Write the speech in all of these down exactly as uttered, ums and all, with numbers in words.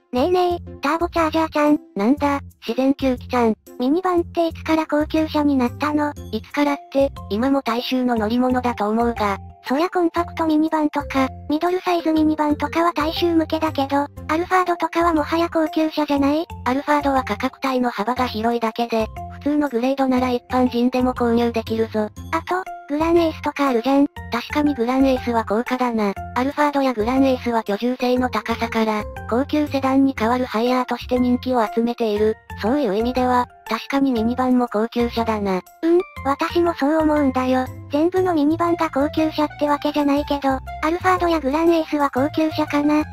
ねえねえ、ターボチャージャーちゃん。 なんだ、自然吸気ちゃん。 ミニバンっていつから高級車になったの？ いつからって、今も大衆の乗り物だと思うが。 そりゃコンパクトミニバンとか、ミドルサイズミニバンとかは大衆向けだけど、アルファードとかはもはや高級車じゃない？ アルファードは価格帯の幅が広いだけで、普通のグレードなら一般人でも購入できるぞ。 あと、グランエースとかあるじゃん。 確かにグランエースは高価だな。アルファードやグランエースは居住性の高さから、高級セダンに代わるハイヤーとして人気を集めている。そういう意味では、確かにミニバンも高級車だな。 うん、私もそう思うんだよ。全部のミニバンが高級車ってわけじゃないけど、アルファードやグランエースは高級車かな。 って、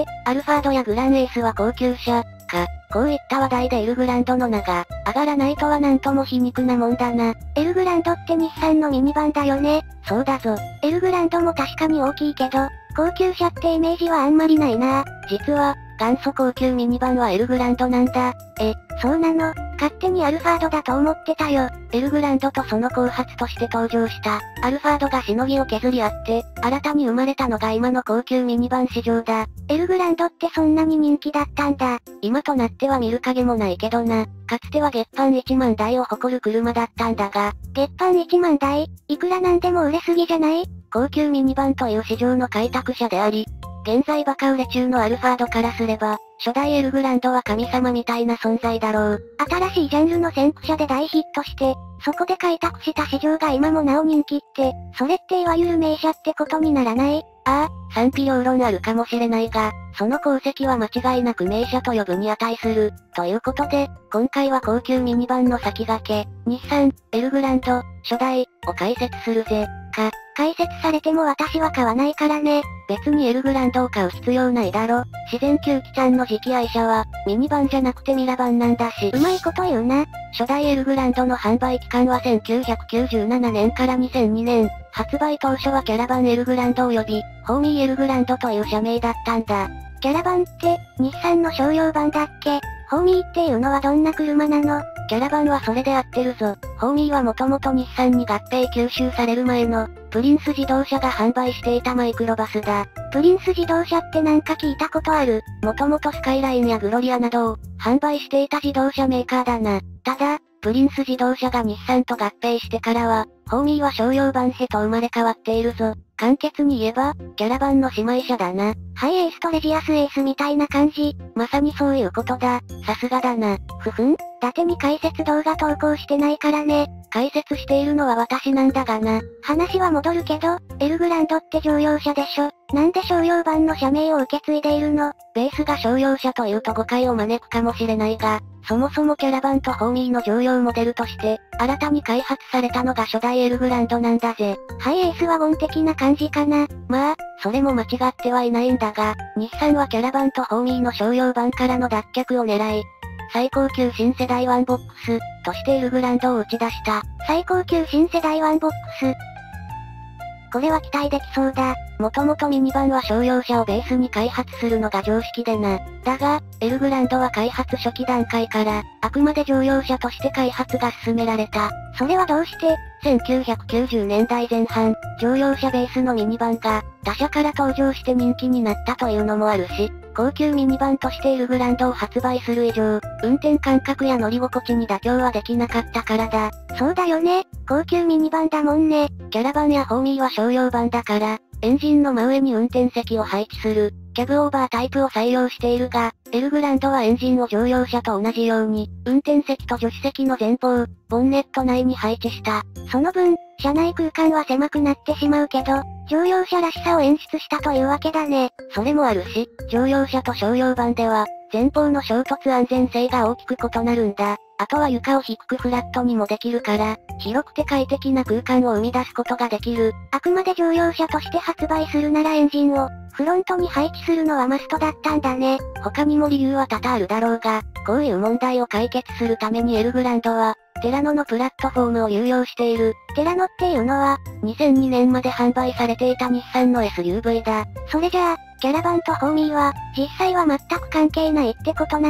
アルファードやグランエースは高級車、か。こういった話題でエルグランドの名が、上がらないとはなんとも皮肉なもんだな。 エルグランドって日産のミニバンだよね。 そうだぞ。 エルグランドも確かに大きいけど、高級車ってイメージはあんまりないな。 実は、元祖高級ミニバンはエルグランドなんだ。 え、そうなの？勝手にアルファードだと思ってたよ。 エルグランドとその後発として登場した、アルファードがしのぎを削り合って、新たに生まれたのが今の高級ミニバン市場だ。 エルグランドってそんなに人気だったんだ。 今となっては見る影もないけどな。かつては月販いちまんだいを誇る車だったんだが、 月販いちまんだい？いくらなんでも売れすぎじゃない？ 高級ミニバンという市場の開拓者であり、現在バカ売れ中のアルファードからすれば、初代エルグランドは神様みたいな存在だろう。 新しいジャンルの先駆者で大ヒットして、そこで開拓した市場が今もなお人気って、それっていわゆる名車ってことにならない？ ああ、賛否両論あるかもしれないが、その功績は間違いなく名車と呼ぶに値する。ということで、今回は高級ミニバンの先駆け、日産、エルグランド、初代、を解説するぜ。 か、解説されても私は買わないからね。 別にエルグランドを買う必要ないだろ。自然吸気ちゃんの次期愛車は、ミニバンじゃなくてミラバンなんだし。 うまいこと言うな。 初代エルグランドの販売期間はせんきゅうひゃくきゅうじゅうななねんからにせんにねん。発売当初はキャラバンエルグランド及び、ホーミーエルグランドという社名だったんだ。 キャラバンって、日産の商用版だっけ？ホーミーっていうのはどんな車なの？ キャラバンはそれで合ってるぞ。ホーミーはもともと日産に合併吸収される前の、プリンス自動車が販売していたマイクロバスだ。 プリンス自動車ってなんか聞いたことある。 もともとスカイラインやグロリアなどを販売していた自動車メーカーだな。ただ、プリンス自動車が日産と合併してからは、ホーミーは商用版へと生まれ変わっているぞ。簡潔に言えば、キャラバンの姉妹車だな。 ハイエースとレジアスエースみたいな感じ。 まさにそういうことだ。さすがだな。 ふふん、伊達に解説動画投稿してないからね。 解説しているのは私なんだがな。 話は戻るけど、エルグランドって乗用車でしょ。なんで商用版の社名を受け継いでいるの？ ベースが商用車というと誤解を招くかもしれないが、そもそもキャラバンとホーミーの乗用モデルとして、新たに開発されたのが初代エルグランドなんだぜ。 ハイエースワゴン的な感じかな。 まあ、それも間違ってはいないんだが、日産はキャラバンとホーミーの商用版からの脱却を狙い、最高級新世代ワンボックス、としてエルグランドを打ち出した。 最高級新世代ワンボックス。これは期待できそうだ。 もともとミニバンは商用車をベースに開発するのが常識でな。だが、エルグランドは開発初期段階から、あくまで乗用車として開発が進められた。 それはどうして？ せんきゅうひゃくきゅうじゅうねんだいぜん半、乗用車ベースのミニバンが、他社から登場して人気になったというのもあるし、高級ミニバンとしてエルグランドを発売する以上、運転感覚や乗り心地に妥協はできなかったからだ。 そうだよね。高級ミニバンだもんね。 キャラバンやホーミーは商用版だから、エンジンの真上に運転席を配置する、キャブオーバータイプを採用しているが、エルグランドはエンジンを乗用車と同じように、運転席と助手席の前方、ボンネット内に配置した。 その分、車内空間は狭くなってしまうけど、乗用車らしさを演出したというわけだね。 それもあるし、乗用車と商用版では、前方の衝突安全性が大きく異なるんだ。あとは床を低くフラットにもできるから、広くて快適な空間を生み出すことができる。 あくまで乗用車として発売するならエンジンを、フロントに配置するのはマストだったんだね。 他にも理由は多々あるだろうが、こういう問題を解決するためにエルグランドは、テラノのプラットフォームを有用している。 テラノっていうのは、 にせんにねんまで販売されていた日産の エスユーブイ だ。 それじゃあ、キャラバンとホーミーは、実際は全く関係ないってことなの？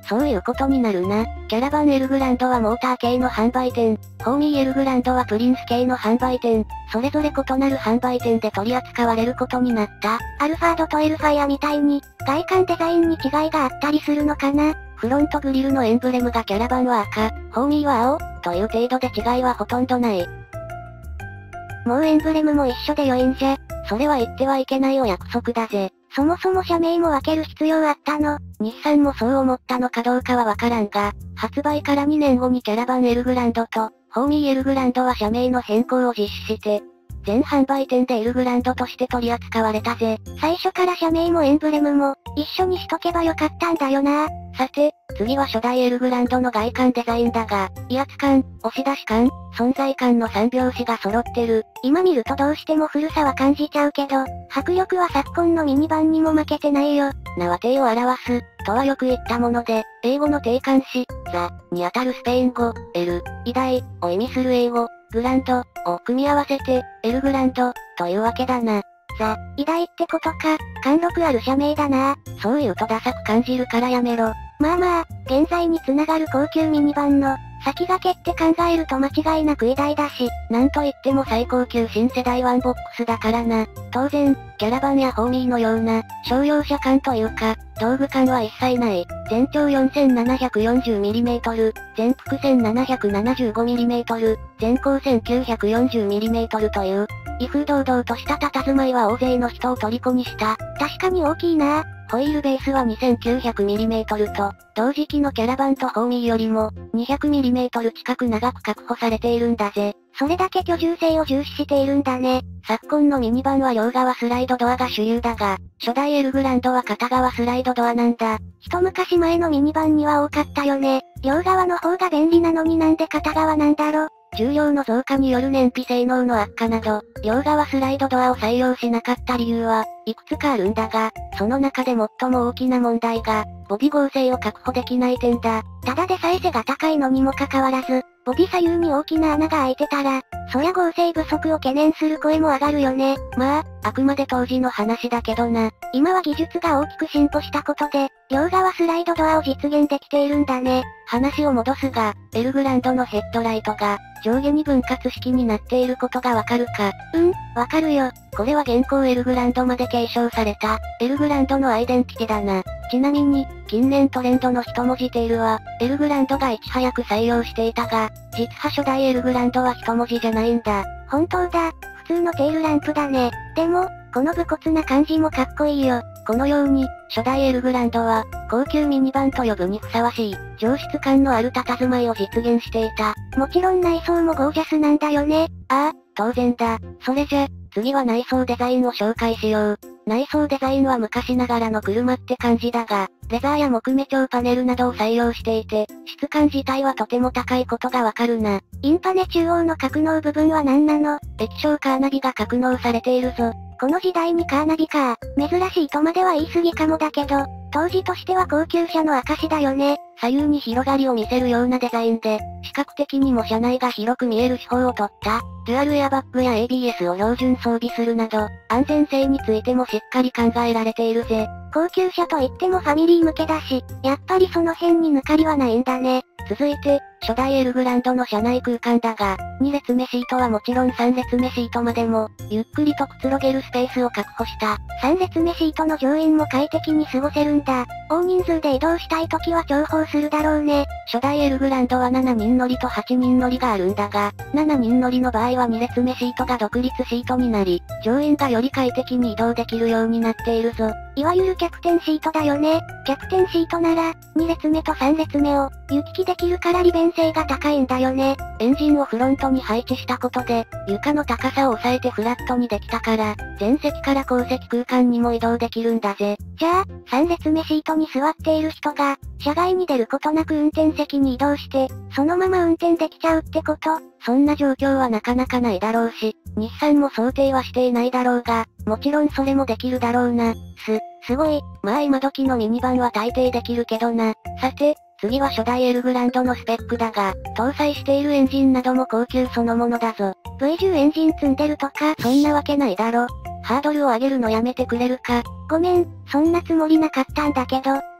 そういうことになるな。キャラバンエルグランドはモーター系の販売店、ホーミーエルグランドはプリンス系の販売店、それぞれ異なる販売店で取り扱われることになった。 アルファードとエルファイアみたいに、外観デザインに違いがあったりするのかな。 フロントグリルのエンブレムがキャラバンは赤、ホーミーは青、という程度で違いはほとんどない。 もうエンブレムも一緒で良いんじゃ。 それは言ってはいけないお約束だぜ。 そもそも社名も分ける必要あったの？ 日産もそう思ったのかどうかはわからんが、発売からにねんごにキャラバンエルグランドと、ホーミーエルグランドは社名の変更を実施して、全販売店でエルグランドとして取り扱われたぜ。 最初から社名もエンブレムも、一緒にしとけばよかったんだよな。 さて、次は初代エルグランドの外観デザインだが、威圧感、押し出し感、存在感の三拍子が揃ってる。 今見るとどうしても古さは感じちゃうけど、迫力は昨今のミニバンにも負けてないよ。 縄手を表す、とはよく言ったもので、英語の定冠詞、ザ、にあたるスペイン語、エル、偉大、を意味する英語、グランド、を組み合わせて、エルグランド、というわけだな。 ザ、偉大ってことか、貫禄ある社名だな。 そう言うとダサく感じるからやめろ。 まあまあ、現在に繋がる高級ミニバンの、先駆けって考えると間違いなく偉大だし、 なんといっても最高級新世代ワンボックスだからな。当然、キャラバンやホーミーのような、商用車感というか、道具感は一切ない。全長 よんせんななひゃくよんじゅうミリメートル、全幅 せんななひゃくななじゅうごミリメートル、全高 せんきゅうひゃくよんじゅうミリメートル という、威風堂々とした佇まいは大勢の人を虜にした。 確かに大きいな。 ホイールベースは にせんきゅうひゃくミリメートル と、同時期のキャラバンとホーミーよりも、にひゃくミリメートル 近く長く確保されているんだぜ。 それだけ居住性を重視しているんだね。 昨今のミニバンは両側スライドドアが主流だが、初代エルグランドは片側スライドドアなんだ。 一昔前のミニバンには多かったよね。両側の方が便利なのになんで片側なんだろ。 重量の増加による燃費性能の悪化など、両側スライドドアを採用しなかった理由は、いくつかあるんだが、その中で最も大きな問題が、ボビ剛性を確保できない点だ。 ただでさえ背が高いのにもかかわらず、ボビ左右に大きな穴が開いてたら、そりゃ剛性不足を懸念する声も上がるよね。 まあ、あくまで当時の話だけどな。 今は技術が大きく進歩したことで、両側スライドドアを実現できているんだね。 話を戻すが、エルグランドのヘッドライトが、上下に分割式になっていることがわかるか。 うん、わかるよ。 これは現行エルグランドまで継承された、エルグランドのアイデンティティだな。ちなみに、近年トレンドの一文字テールは、エルグランドがいち早く採用していたが、実は初代エルグランドは一文字じゃないんだ。 本当だ、普通のテールランプだね。でも、この武骨な感じもかっこいいよ。 このように、初代エルグランドは、高級ミニバンと呼ぶにふさわしい、上質感のある佇まいを実現していた。 もちろん内装もゴージャスなんだよね。 ああ、当然だ。それじゃ、次は内装デザインを紹介しよう。内装デザインは昔ながらの車って感じだが、レザーや木目調パネルなどを採用していて、質感自体はとても高いことがわかるな。 インパネ中央の格納部分は何なの？ 液晶カーナビが格納されているぞ。 この時代にカーナビか。珍しいとまでは言い過ぎかもだけど、当時としては高級車の証だよね。 左右に広がりを見せるようなデザインで、視覚的にも車内が広く見える手法をとった。デュアルエアバッグや エービーエス を標準装備するなど、安全性についてもしっかり考えられているぜ。 高級車といってもファミリー向けだし、やっぱりその辺に抜かりはないんだね。 続いて、初代エルグランドの車内空間だが、に列目シートはもちろんさん列目シートまでも、ゆっくりとくつろげるスペースを確保した。 さん列目シートの乗員も快適に過ごせるんだ。大人数で移動したい時は重宝するだろうね。 初代エルグランドはななにん乗りとはちにん乗りがあるんだが、ななにん乗りの場合はに列目シートが独立シートになり、乗員がより快適に移動できるようになっているぞ。 いわゆるキャプテンシートだよね。キャプテンシートなら、に列目とさん列目を、行き来できるから利便性が高いんだよね。 エンジンをフロントに配置したことで、床の高さを抑えてフラットにできたから、前席から後席空間にも移動できるんだぜ。 じゃあ、さん列目シートに座っている人が、車外に出ることなく運転席に移動して、そのまま運転できちゃうってこと？ そんな状況はなかなかないだろうし、日産も想定はしていないだろうが、もちろんそれもできるだろうな。す、すごい。まあ今時のミニバンは大抵できるけどな。さて、次は初代エルグランドのスペックだが、搭載しているエンジンなども高級そのものだぞ。 ブイじゅう エンジン積んでるとか、 そんなわけないだろ。ハードルを上げるのやめてくれるか。 ごめん、そんなつもりなかったんだけど、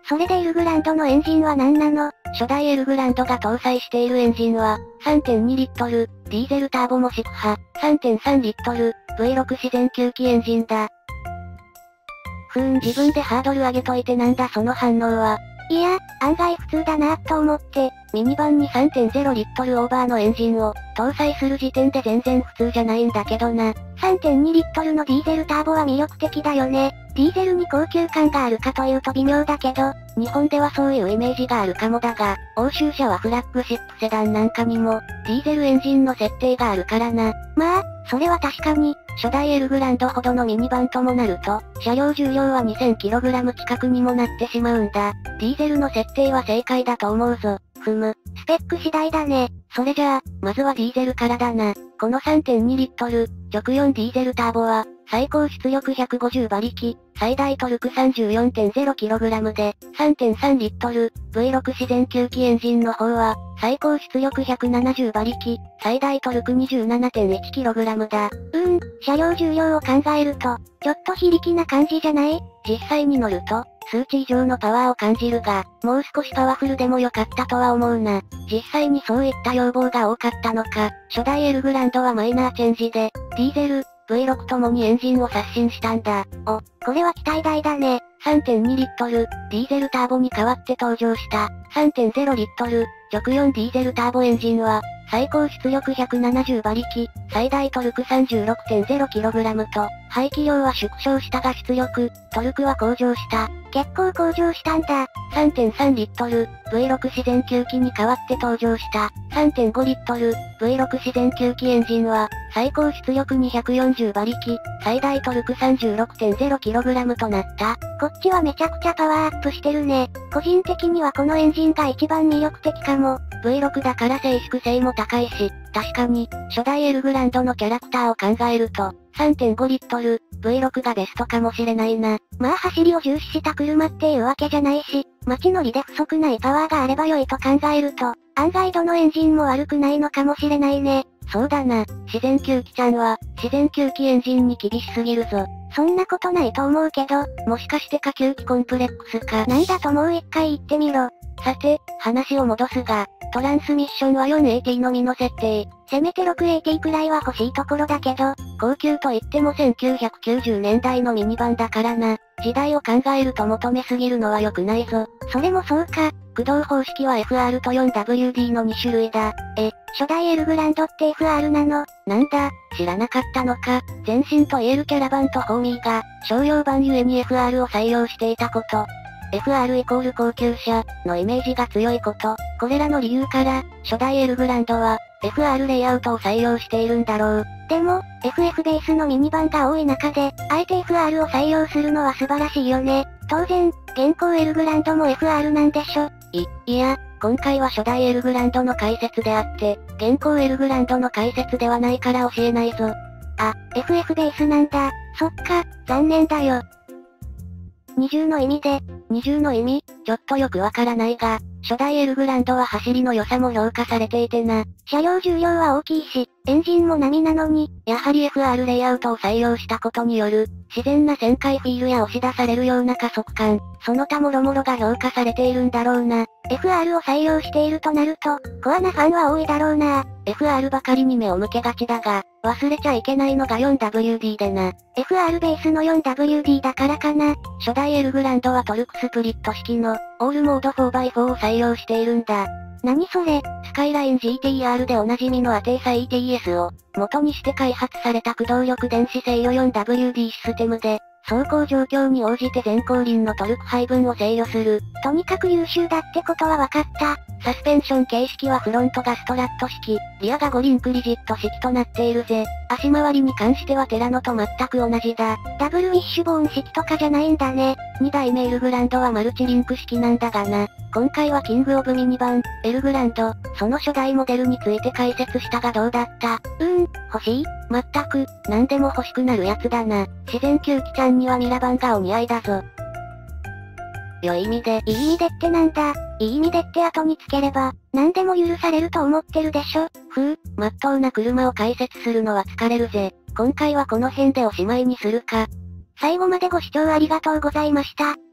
それでエルグランドのエンジンは何なの？ 初代エルグランドが搭載しているエンジンは、さんてんにリットル、ディーゼルターボ模式派、さんてんさんリットル、ブイろく 自然吸気エンジンだ。ふーん、自分でハードル上げといてなんだその反応は。 いや、案外普通だなぁと思って。 ミニバンに さんてんゼロリットルオーバーのエンジンを搭載する時点で全然普通じゃないんだけどな。 さんてんにリットルのディーゼルターボは魅力的だよね。ディーゼルに高級感があるかというと微妙だけど、 日本ではそういうイメージがあるかもだが、欧州車はフラッグシップセダンなんかにも、ディーゼルエンジンの設定があるからな。 まあ、それは確かに、 初代エルグランドほどのミニバンともなると、車両重量は にせんキログラム 近くにもなってしまうんだ。ディーゼルの設定は正解だと思うぞ。ふむ。 スペック次第だね。 それじゃあ、まずはディーゼルからだな。この さんてんにリットル、直よんディーゼルターボは、最高出力ひゃくごじゅう馬力、最大トルク さんじゅうよんてんゼロキログラム で、さんてんさんリットル、ブイろく 自然吸気エンジンの方は、最高出力ひゃくななじゅう馬力、最大トルク にじゅうななてんいちキログラム だ。 うーん、車両重量を考えると、ちょっと非力な感じじゃない？ 実際に乗ると、数値以上のパワーを感じるが、もう少しパワフルでもよかったとは思うな。実際にそういった要望が多かったのか、初代エルグランドはマイナーチェンジで、ディーゼル、ブイろく ともにエンジンを刷新したんだ。 お、これは期待大だね。 さんてんにリットル、ディーゼルターボに代わって登場した、さんてんゼロリットル、直よんディーゼルターボエンジンは、最高出力ひゃくななじゅう馬力、最大トルク さんじゅうろくてんゼロキログラム と、排気量は縮小したが出力、トルクは向上した。 結構向上したんだ。 さんてんさんリットル、ブイろく 自然吸気に代わって登場した、さんてんごリットル、ブイろく 自然吸気エンジンは、最高出力にひゃくよんじゅう馬力、最大トルク さんじゅうろくてんゼロキログラム となった。 こっちはめちゃくちゃパワーアップしてるね。個人的にはこのエンジンが一番魅力的かも。 ブイろく だから静粛性も高いし、確かに、初代エルグランドのキャラクターを考えると、さんてんごリットル、ブイろく がベストかもしれないな。 まあ走りを重視した車っていうわけじゃないし、街乗りで不足ないパワーがあれば良いと考えると、案外どのエンジンも悪くないのかもしれないね。 そうだな、自然吸気ちゃんは、自然吸気エンジンに厳しすぎるぞ。 そんなことないと思うけど、 もしかしてか吸気コンプレックスか。 なんだともう一回言ってみろ。 さて、話を戻すが、トランスミッションは フォーエーティー のみの設定。 せめて ろくエーティー くらいは欲しいところだけど、 高級と言ってもせんきゅうひゃくきゅうじゅうねんだいのミニバンだからな。時代を考えると求めすぎるのは良くないぞ。 それもそうか。 駆動方式は エフアール と フォーダブリューディー のに種類だ。 え、初代エルグランドって エフアール なの？ なんだ、知らなかったのか。前身と言えるキャラバンとホーミーが、商用版ゆえに エフアール を採用していたこと。エフアール イコール高級車のイメージが強いこと。これらの理由から、初代エルグランドは、エフアール レイアウトを採用しているんだろう。 でも、エフエフ ベースのミニバンが多い中で、あえて エフアール を採用するのは素晴らしいよね。当然、現行エルグランドも エフアール なんでしょ。 い、いや、今回は初代エルグランドの解説であって、現行エルグランドの解説ではないから教えないぞ。 あ、エフエフ ベースなんだ。そっか、残念だよ。二重の意味で、 二重の意味、ちょっとよくわからないが、初代エルグランドは走りの良さも評価されていてな。 車両重量は大きいし、エンジンも並なのに、 やはり エフアール レイアウトを採用したことによる、自然な旋回フィールや押し出されるような加速感、その他もろもろが評価されているんだろうな。 エフアール を採用しているとなると、コアなファンは多いだろうな。 エフアール ばかりに目を向けがちだが、忘れちゃいけないのが フォーダブリューディー でな。 エフアール ベースの フォーダブリューディー だからかな。 初代エルグランドはトルクスプリット式の、オールモード フォーバイフォー を採用しているんだ。 何それ？ スカイライン ジーティーアール でおなじみのアテーサ イーティーエス を、元にして開発された駆動力電子制御 フォーダブリューディー システムで、走行状況に応じて前後輪のトルク配分を制御する。 とにかく優秀だってことは分かった。 サスペンション形式はフロントがストラット式、リアが五輪クリジット式となっているぜ。足回りに関してはテラノと全く同じだ。 ダブルウィッシュボーン式とかじゃないんだね。 にだいめエルグランドはマルチリンク式なんだがな。今回はキングオブミニバン、エルグランド、その初代モデルについて解説したがどうだった？ うーん、欲しい？ まったく、何でも欲しくなるやつだな。自然吸気ちゃんにはミラバンがお似合いだぞ。良い意味で。 いい意味でってなんだ？いい意味でって後につければ、何でも許されると思ってるでしょ？ ふう、まっとうな車を解説するのは疲れるぜ。今回はこの辺でおしまいにするか。 最後までご視聴ありがとうございました。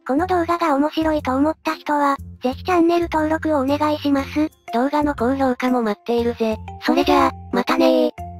この動画が面白いと思った人は、ぜひチャンネル登録をお願いします。 動画の高評価も待っているぜ。 それじゃあ、またねー。